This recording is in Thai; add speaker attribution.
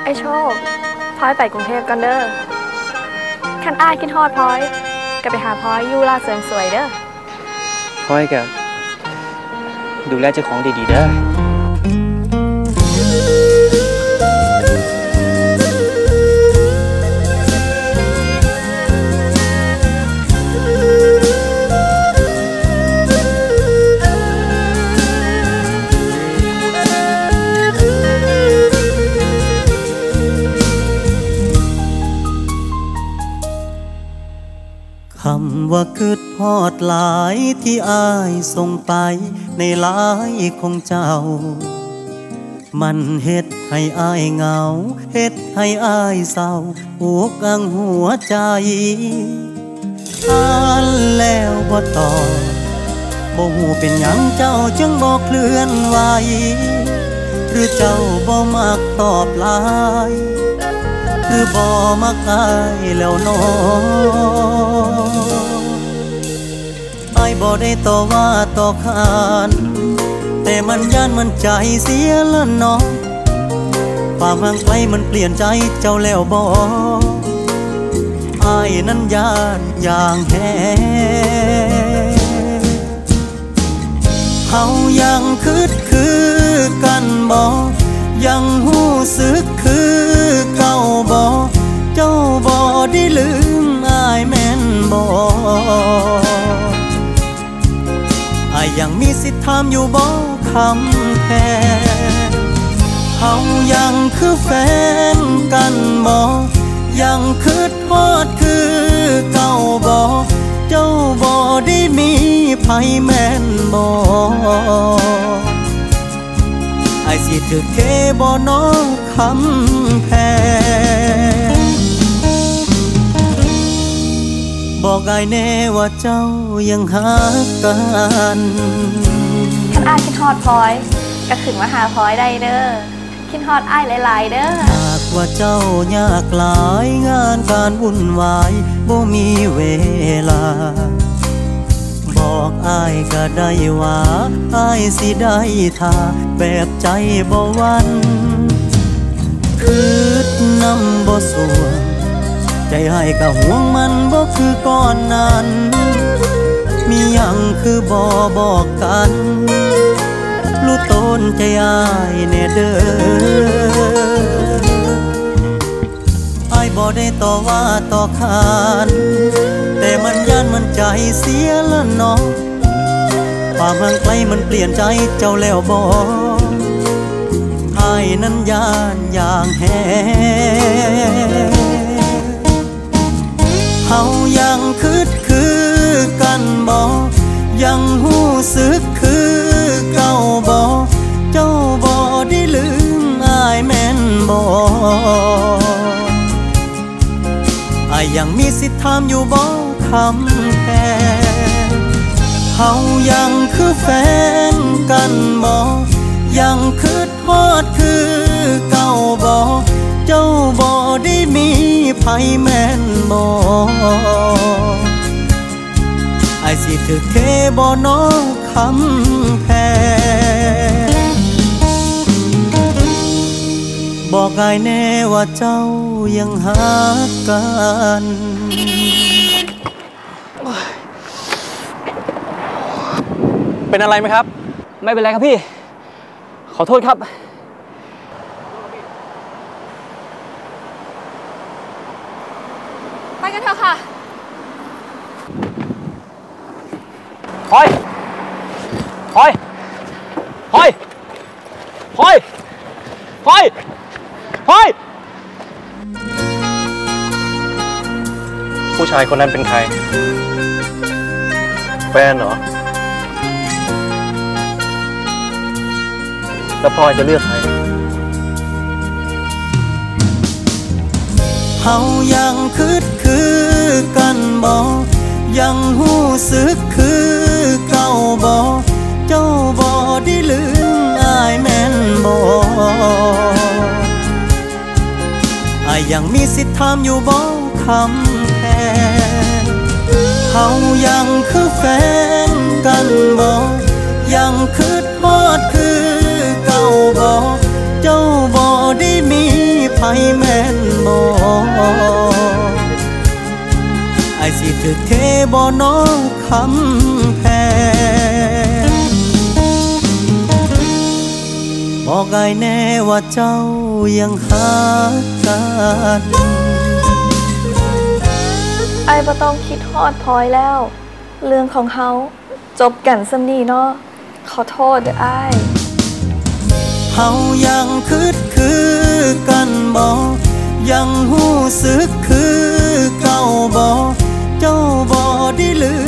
Speaker 1: ไอโชคพลอยไปกรุงเทพกันเด้อคันอ้ายคิดฮอดพลอยก็ไปหาพลอยอยู่ร้านเสริมสวยเด้อ
Speaker 2: พลอยกับดูแลเจ้าของดีๆเด้อ
Speaker 3: คำว่าคืดฮอดหลายที่อ้ายส่งไปในหลายของเจ้ามันเฮ็ดให้อ้ายเหงาเฮ็ดให้อ้ายเศร้าอกอังหัวใจอ่านแล้วบ่ตอบบ่ฮู้เป็นหยังเจ้าจึงบ่เคลื่อนไหวหรือเจ้าบ่มักตอบหลายหรือบ่มักอายแล้วน้ออ้ายบ่ได้ต่อว่าต่อขานแต่มันย่านมันใจเสียละน้องความห่างไกลมันเปลี่ยนใจเจ้าแล้วบ่อ้ายนั้นย่านอย่างแท้เฮายังคือกันบ่ยังหู้สึกคือเก่าบ่เจ้าบ่ได้ลืมอ้ายแม่นบ่อ้ายยังมีสิทธิ์ถามอยู่บ่คำแพงเฮายังคือแฟนกันบ่ยังคืดฮอดคือเก่าบ่เจ้าบ่ได้มีไผแม่นบ่อ้ายสิถึกเทบ่น้องคำแพงบอกอ้ายแน่ว่าเจ้ายังหักกัน
Speaker 1: คันอ้ายคิดฮอดพลอยก็ขึ้นมาหาพลอยได้เด้อคิดฮอดอ้ายหลายๆเด้อ
Speaker 3: หากว่าเจ้ายากหลายงานการวุ่นวายบ่มีเวลาบอกอ้ายก็ได้ว่าอ้ายสิได้ท่าแบบใจบ่หวั่นคืดน้ำบ่สวงใจให้ก็ห่วงมันบ่คือก่อนนั้นมีหยังคือบ่บอกกันรู้ตนใจอ้ายแน่เด้ออ้ายบ่ได้ต่อว่าต่อขานแต่มันย่านมันใจเสียละน้องความห่างไกลมันเปลี่ยนใจเจ้าแล้วบ่อ้ายนั้นย่านอย่างแท้เฮายังคือกันบ่ยังหู้สึกคือเก่าบ่เจ้าบ่ได้ลืมอ้ายแม่นบ่อ้ายยังมีสิทธิ์ถามอยู่บ่คำแพงเฮายังคือแฟนกันบ่ยังคืดฮอดคือเก่าบ่เจ้าบ่ได้มีไผแม่นบ่อ้ายสิถึกเทบ่น้องคำแพงบอกอ้ายแน่ว่าเจ้ายังหักกัน
Speaker 2: เป็นอะไรไหมครับไม่เป็นไรครับพี่ขอโทษครับ
Speaker 1: ไปกันเถอะค่ะ
Speaker 2: พลอยพลอยพลอยพลอยพลอยพลอยผู้ชายคนนั้นเป็นใครแฟนเหรอแล้วพลอยจะเลือกใคร
Speaker 3: เฮายังคือกันบ่ยังหู้สึกคือเก่าบ่เจ้าบ่ได้ลืมอ้ายแม่นบ่อ้ายยังมีสิทธิ์ถามอยู่บ่คำแพงเฮายังคือแฟนกันบ่ยังคืดฮอดคือเก่าบ่เจ้าบ่ได้มีไผอ้สิถึกเทบ่น้อคำแพงบอกอ้ายแน่ว่าเจ้ายังหากัน
Speaker 1: ไอ้บ่ต้องคิดฮอดพลอยแล้ว เรื่องของเขาจบกันซำนี้เนาะขอโทษเด้อไอ้
Speaker 3: เฮายังคือกันบ่ยังหู้สึกคือเก่าบ่เจ้าบ่ได้ลื